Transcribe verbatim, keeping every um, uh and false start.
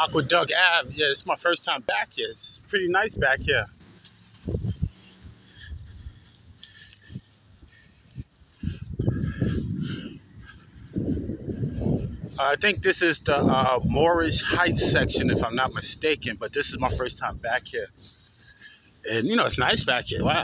Aqueduct Ave. Yeah, it's my first time back here. It's pretty nice back here. I think this is the uh, Moorish Heights section, if I'm not mistaken, but this is my first time back here. And, you know, it's nice back here. Wow.